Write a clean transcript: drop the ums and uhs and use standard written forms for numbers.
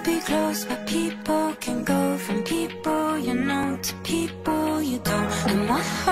be close, but people can go from people you know to people you don't. And what